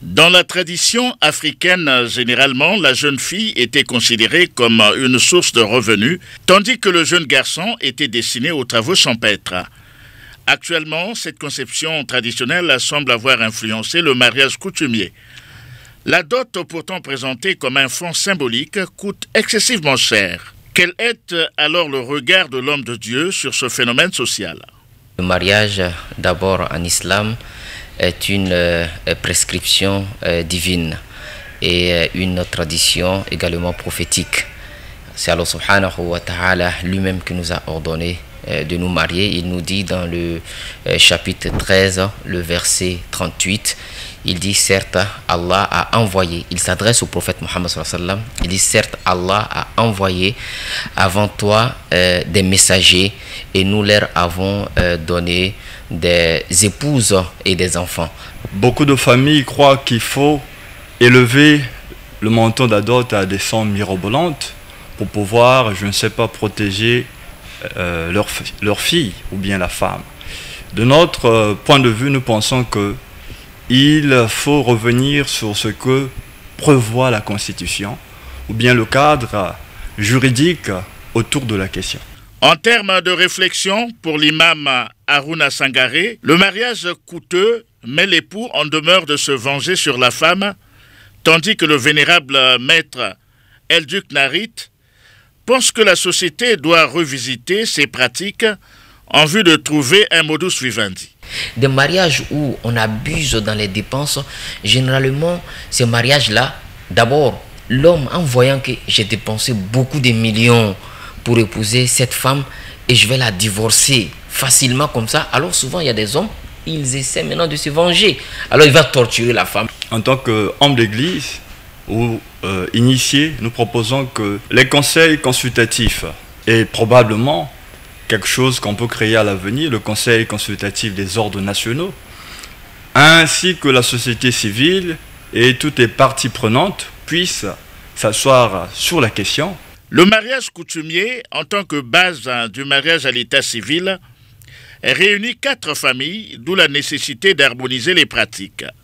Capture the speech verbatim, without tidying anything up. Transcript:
Dans la tradition africaine, généralement, la jeune fille était considérée comme une source de revenus, tandis que le jeune garçon était destiné aux travaux champêtres. Actuellement, cette conception traditionnelle semble avoir influencé le mariage coutumier. La dot, pourtant présentée comme un fonds symbolique, coûte excessivement cher. Quel est alors le regard de l'homme de Dieu sur ce phénomène social? Le mariage, d'abord en islam, est une euh, prescription euh, divine et euh, une tradition également prophétique. C'est Allah subhanahu wa ta'ala lui-même qui nous a ordonné euh, de nous marier. Il nous dit dans le euh, chapitre treize, le verset trente-huit, il dit certes Allah a envoyé, il s'adresse au prophète Mohammed sallallahu alayhi wa sallam, il dit certes Allah a envoyé avant toi euh, des messagers et nous leur avons euh, donné des épouses et des enfants. Beaucoup de familles croient qu'il faut élever le montant de la dot à des sommes mirobolantes pour pouvoir, je ne sais pas, protéger euh, leur, leur fille ou bien la femme. De notre euh, point de vue, nous pensons que il faut revenir sur ce que prévoit la Constitution ou bien le cadre juridique autour de la question. En termes de réflexion, pour l'imam Haruna Sangaré, le mariage coûteux met l'époux en demeure de se venger sur la femme, tandis que le vénérable maître El-Duc Narit pense que la société doit revisiter ses pratiques en vue de trouver un modus vivendi. Des mariages où on abuse dans les dépenses, généralement, ces mariages-là, d'abord, l'homme, en voyant que j'ai dépensé beaucoup de millions pour épouser cette femme et je vais la divorcer facilement comme ça, alors souvent, il y a des hommes, ils essaient maintenant de se venger. Alors, il va torturer la femme. En tant qu'homme d'église ou euh, initié, nous proposons que les conseils consultatifs et probablement quelque chose qu'on peut créer à l'avenir, le conseil consultatif des ordres nationaux, ainsi que la société civile et toutes les parties prenantes puissent s'asseoir sur la question. Le mariage coutumier, en tant que base du mariage à l'état civil, réunit quatre familles, d'où la nécessité d'harmoniser les pratiques.